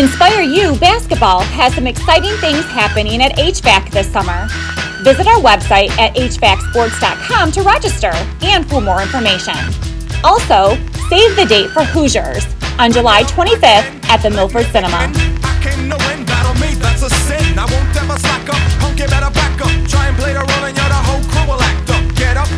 InspireU basketball has some exciting things happening at HVAC this summer. Visit our website at hvacsports.com to register and for more information. Also, save the date for Hoosiers on July 25th at the Milford Cinema. I won't ever slack up, punk, you better back up. Try and play the role and you're the whole crew will act up. Get up